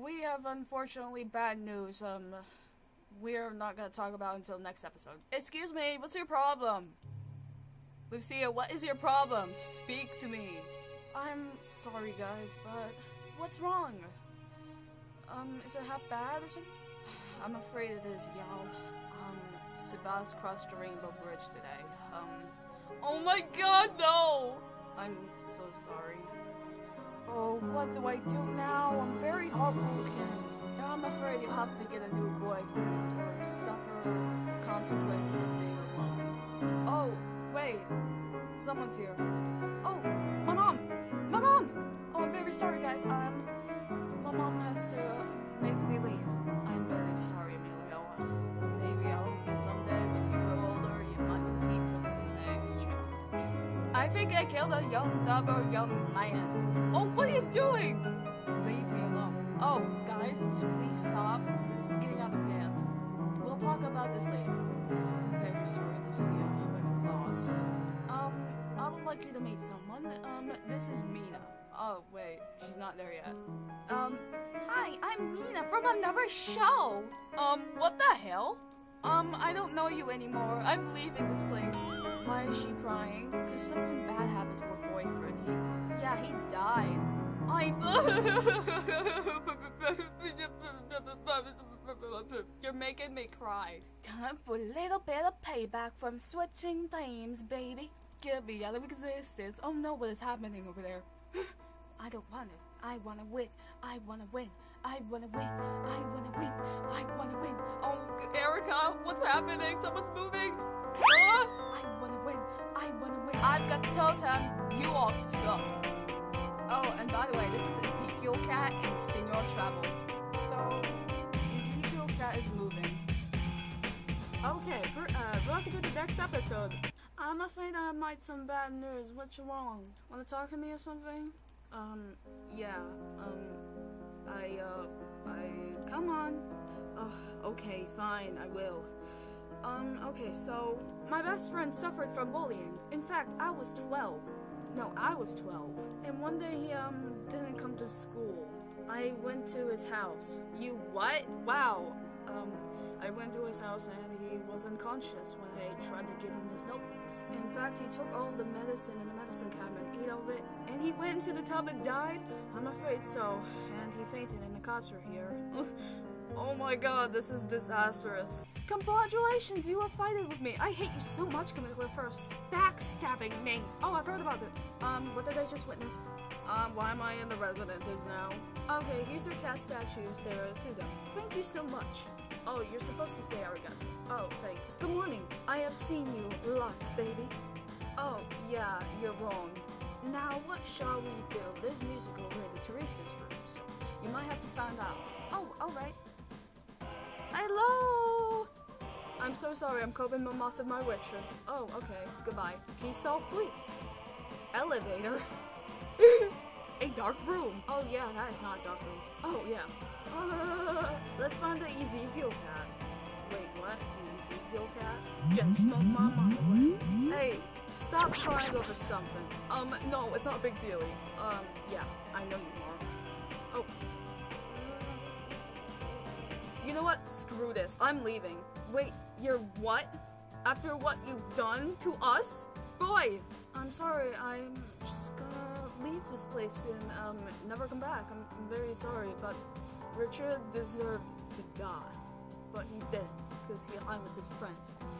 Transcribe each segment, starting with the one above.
we have unfortunately bad news. We're not gonna talk about it until next episode. Excuse me, what's your problem? Lucia, what is your problem? Speak to me. I'm sorry, guys, but what's wrong? Is it half bad or something? I'm afraid it is, y'all. Sebas crossed the Rainbow Bridge today. Oh my god, no! I'm so sorry. Oh, what do I do now? I'm very heartbroken. I'm afraid you'll have to get a new boyfriend or suffer consequences of being alone. Oh, wait. Someone's here. Oh, my mom! My mom! Oh, I'm very sorry, guys. My mom has to make me leave. I'm very sorry, Emilio. Maybe I hope you someday when you're older, you might compete for the next challenge. I think I killed a another young man. Oh, what are you doing? Leave me alone. Oh, guys, please stop. This is getting out of hand. We'll talk about this later. Very sorry, Lucia. I'm lost. I would like you to meet someone. This is Mina. Oh, wait, she's not there yet. Hi, I'm Mina from another show. What the hell? I don't know you anymore. I'm leaving this place. Why is she crying? Because something bad happened to her boyfriend. He died. You're making me cry. Time for a little bit of payback from switching teams, baby. Get me out of existence. Oh no, what is happening over there? I don't want it. I wanna win. I wanna win. I wanna win. I wanna win. I wanna win. Oh, Erica, what's happening? Someone's moving. I wanna win. I wanna win. I've got the totem. You all suck. Oh, and by the way, this is Ezekiel Cat and Senor Travel. So, Ezekiel Cat is moving. Okay, welcome to the next episode. I'm afraid I might some bad news. What's wrong? Wanna talk to me or something? Yeah, come on. Okay, fine, I will. Okay, so, my best friend suffered from bullying. In fact, I was 12. No, I was 12. And one day he, didn't come to school. I went to his house. You what? Wow. I went to his house and he was unconscious when I tried to give him his notebooks. In fact, he took all the medicine in the medicine cabinet, ate all of it, and he went into the tub and died? I'm afraid so. And he fainted and the cops are here. Oh my god, this is disastrous. Congratulations, you are fighting with me. I hate you so much, Camilla, for backstabbing me. Oh, I've heard about it. What did I just witness? Why am I in the residences now? Okay, here's your cat statues. There are 2 of them. Thank you so much. Oh, you're supposed to say arigato. Oh, thanks. Good morning. I have seen you lots, baby. Oh, yeah, you're wrong. Now, what shall we do? There's music over in the Teresa's room, so you might have to find out. Oh, alright. Hello! I'm so sorry, I'm coping with most of my witcher. Oh, okay, goodbye. He's so free. Elevator. A dark room. Oh yeah, that is not a dark room. Oh yeah. Let's find the Ezekiel cat. Wait, what? The Ezekiel cat? Just smoke my mind away. Hey, stop crying over something. No, it's not a big deal. Yeah, I know you are. Oh. You know what? Screw this. I'm leaving. Wait, you're what? After what you've done to us? Boy! I'm sorry, I'm just gonna leave this place and, never come back. I'm very sorry, but Richard deserved to die. But he didn't, because I was his friend.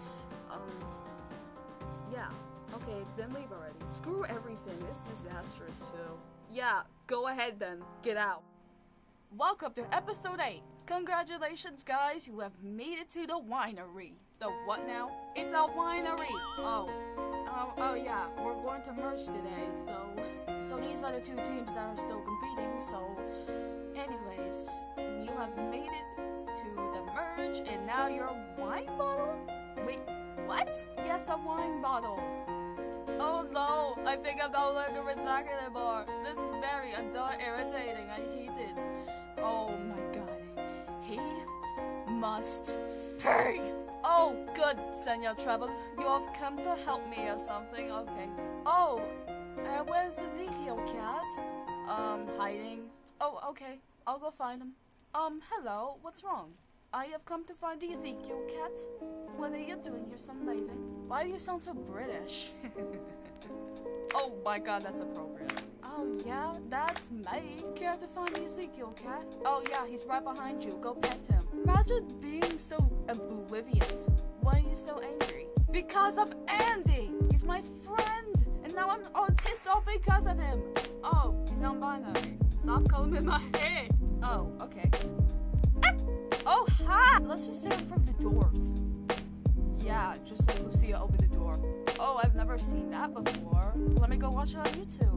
Yeah. Okay, then leave already. Screw everything. It's disastrous, too. Yeah, go ahead then. Get out. Welcome to episode 8. Congratulations, guys. You have made it to the winery. The what now? It's a winery. Oh yeah. We're going to merge today. So these are the 2 teams that are still competing. So, anyways, you have made it to the merge, and now you're a wine bottle? Wait, what? Yes, a wine bottle. Oh no, I think I'm no longer recycling anymore. This is very irritating. I hate it. Oh my god. He must pay. Oh, good, Senor Trouble. You have come to help me or something. Okay. Oh, where's Ezekiel Cat? Hiding. Oh, okay. I'll go find him. Hello, what's wrong? I have come to find the Ezekiel cat. What are you doing here, some leaving? Why do you sound so British? Oh my god, that's appropriate. Oh yeah, that's me. Care to find the Ezekiel cat? Oh yeah, he's right behind you. Go pet him. Imagine being so oblivious. Why are you so angry? Because of Andy! He's my friend! And now I'm all pissed off because of him. Oh, he's non-binary. Stop calling him my head. Oh, okay. Oh, hi! Let's just stand in front of the doors. Yeah, just like Lucia opened the door. Oh, I've never seen that before. Let me go watch it on YouTube.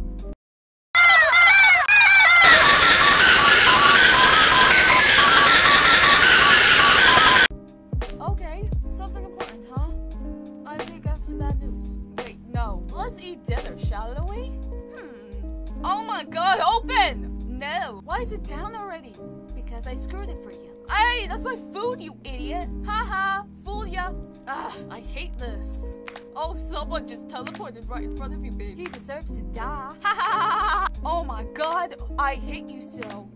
Okay, something important, huh? I think I have some bad news. Wait, no. Let's eat dinner, shall we? Oh my god, open! No. Why is it down already? Because I screwed it for you. Hey, that's my food, you idiot! Haha, fooled ya! I hate this. Oh, someone just teleported right in front of you, baby. He deserves to die. Ha ha! Oh my god, I hate you so.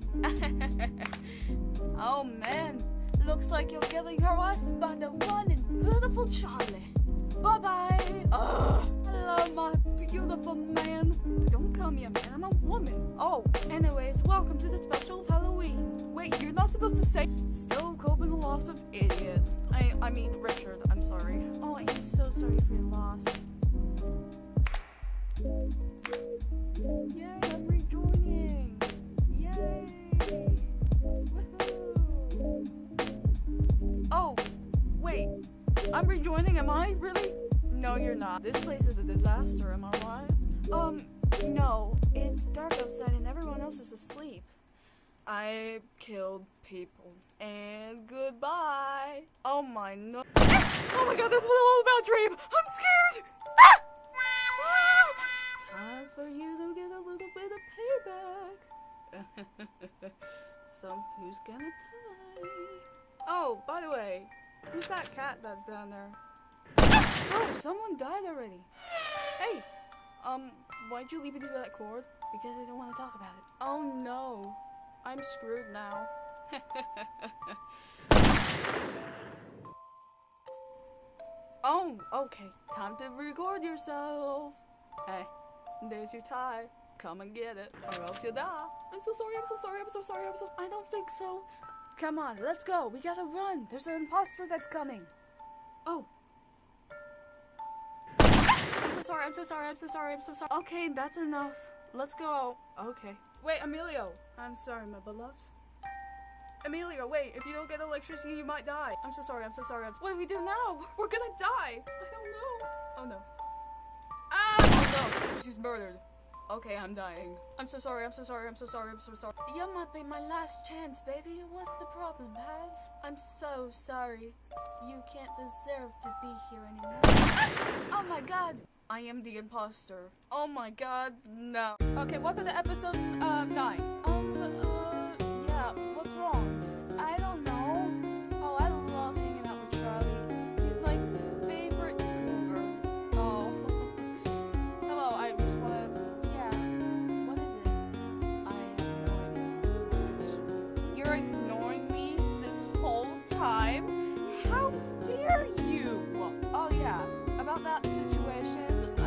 Oh man, looks like you're getting harassed by the one and beautiful Charlie. Bye-bye. Hello, my beautiful man. Don't call me a man, I'm a woman. Oh, anyways, welcome to the special of Halloween. Wait, you're not supposed to say still coping the loss of idiot. I mean, Richard, I'm sorry. Oh, I am so sorry for your loss. Yay, I'm rejoining. Yay. Woohoo. Oh, wait. I'm rejoining, am I? Really? No, you're not. This place is a disaster, am I right? No. It's dark outside and everyone else is asleep. I killed people. And goodbye. Oh my no. Oh my god, this was all about dream. I'm scared. Time for you to get a little bit of payback. Who's gonna die? Oh, by the way, who's that cat that's down there? Oh, someone died already. Hey, why'd you leave me to that cord? Because I don't want to talk about it. Oh no, I'm screwed now. Oh, okay. Time to record yourself. Hey, there's your tie. Come and get it, or else you'll die. I'm so sorry, I'm so sorry, I'm so sorry, I'm so... I don't think so. Come on, let's go. We gotta run. There's an imposter that's coming. Oh. I'm so sorry, I'm so sorry, I'm so sorry, I'm so sorry. Okay, that's enough. Let's go. Okay. Wait, Emilio. I'm sorry, my beloveds. Emilio, wait. If you don't get electricity, you might die. I'm so sorry, I'm so sorry. What do we do now? We're gonna die. I don't know. Oh no. Ah! Oh no. She's murdered. Okay, I'm dying. I'm so sorry, I'm so sorry, I'm so sorry, I'm so sorry. You might be my last chance, baby. What's the problem, Paz? I'm so sorry. You can't deserve to be here anymore. Oh my god. I am the imposter. Oh my god, no. Okay, welcome to episode 9. Yeah, what's wrong? I don't know. Oh, I love hanging out with Charlie. He's my favorite cougar. Oh. Hello, I just wanna... Yeah. What is it? I have no idea. You're ignoring me this whole time? How dare you? Oh yeah, about that situation.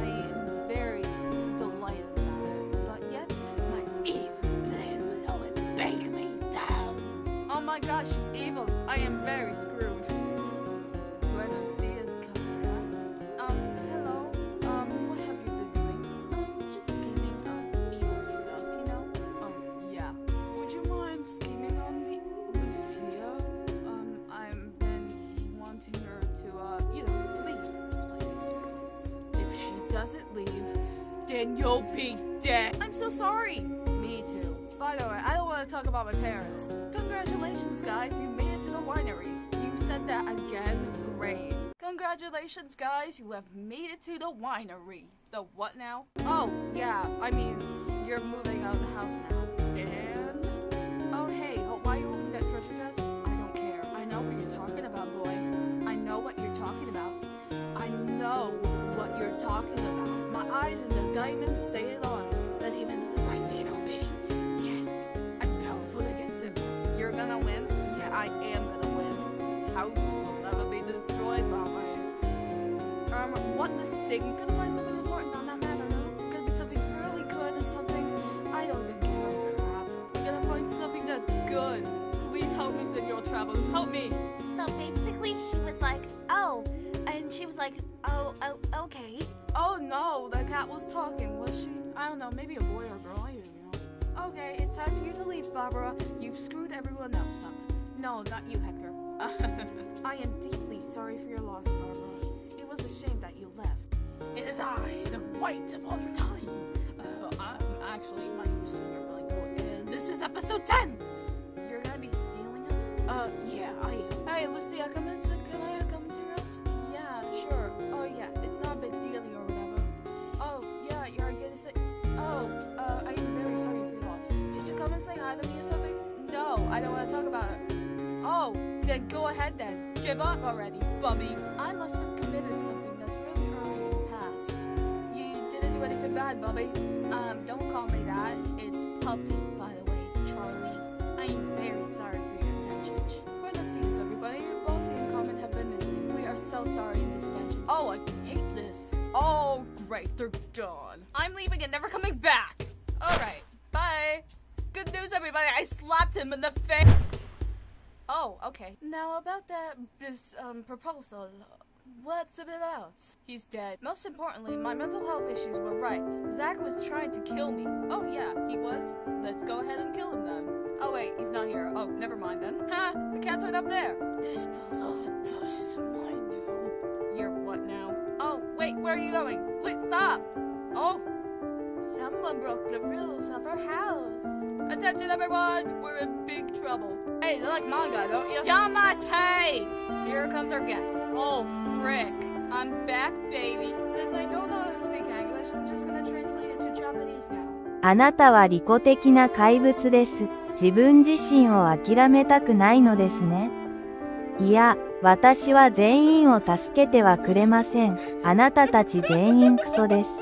Oh my gosh, she's evil. I am very screwed. Buenos dias, Camila. Hello. What have you been doing? Just scheming on evil stuff, you know? Yeah. Would you mind scheming on the Lucia? I've been wanting her to, leave this place. Because if she doesn't leave, then you'll be dead. I'm so sorry. Me too. By the way, I don't want to talk about my parents. Congratulations, guys, you made it to the winery. You said that again? Great. Congratulations, guys, you have made it to the winery. The what now? Oh, yeah, I mean, you're moving out of the house now. And... oh, hey, why are you holding that treasure chest? I don't care. I know what you're talking about, boy. I know what you're talking about. I know what you're talking about. My eyes and the diamonds say it all. The demons, I say it all, baby. Yes, I'm powerful against him. You're gonna win. mistaken. Could find something important on that matter, no? Could be something really good and something I don't even give a crap. You gotta find something that's good. Please help me, Senor Travel. Help me. So basically, she was like, oh, and she was like, oh, okay. Oh no, the cat was talking, was she? I don't know, maybe a boy or a girl, I don't know. Okay, it's time for you to leave, Barbara. You've screwed everyone else up. No, not you, Hector. I am deeply sorry for your loss, Barbara. It was a shame that you left. It is I, the white of all time. Actually, my news are really cool, and this is episode 10! You're gonna be stealing us? Yeah, I am. Hey, Lucia, can I come to your house? Yeah, sure. Oh, yeah, it's not a big deal or whatever. Oh, yeah, you're gonna say... Oh, I am very sorry for your loss. Did you come and say hi to me or something? No, I don't want to talk about it. Oh, then go ahead then. Give up already, bummy. I must have committed something that's really hurt me in the past. You didn't do anything bad, Bubby. Don't call me that. It's Puppy, by the way, Charlie. I am very sorry for your adventures. Buenos dias, everybody. Bossy and Common have been missing. We are so sorry in this adventure. Oh, I hate this. Oh, great. They're gone. I'm leaving and never coming back. Alright, bye. Good news, everybody. I slapped him in the face. Oh, okay. Now about this proposal, what's it about? He's dead. Most importantly, my mental health issues were right. Zach was trying to kill me. Oh yeah, he was. Let's go ahead and kill him then. Oh wait, he's not here. Oh, never mind then. Ha! The cat's right up there. This beloved place is mine now. You're what now? Oh, wait, where are you going? Let's stop! Oh! Someone broke the rules of our house. Attention everyone, we're in big trouble. Hey, you like manga, don't you? Yamate! Here comes our guest. Oh, frick. I'm back, baby. Since I don't know how to speak English, I'm just gonna translate it to Japanese now. あなたは利己的な怪物です。自分自身を諦めたくないのですね。いや、私は全員を助けてはくれません。あなたたち全員クソです。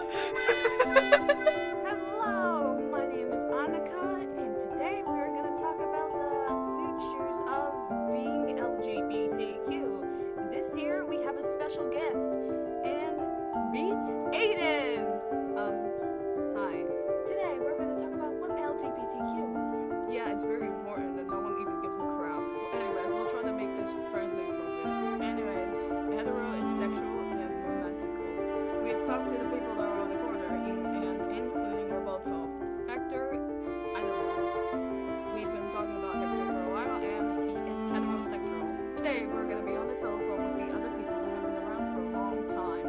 Talk to the people that are on the corner, and including Roberto. Hector, I don't know. We've been talking about Hector for a while, and he is heterosexual. Today, we're gonna be on the telephone with the other people that have been around for a long time.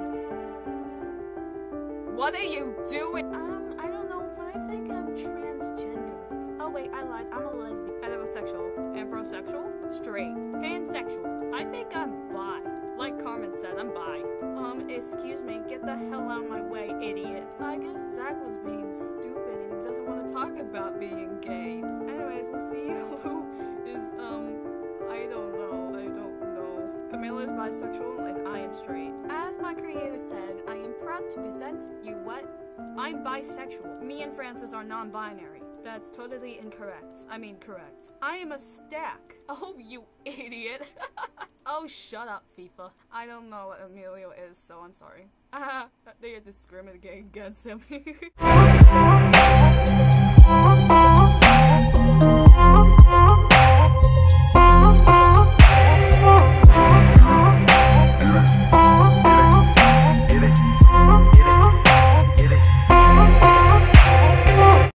What are you doing? I don't know, but I think I'm transgender. Oh wait, I lied. I'm a lesbian. Heterosexual. Afrosexual. Straight. Pansexual. I think I'm bi. Like Carmen said, I'm bi. Excuse me, get the hell out of my way, idiot. I guess Zach was being stupid and he doesn't want to talk about being gay. Anyways, we'll see who is, I don't know. Camilla is bisexual and I am straight. As my creator said, I am proud to present you what? I'm bisexual. Me and Francis are non-binary. That's totally incorrect. I mean, correct. I am a stack. Oh, you idiot. Oh, shut up, FIFA. I don't know what Emilio is, so I'm sorry. They are discriminating against him.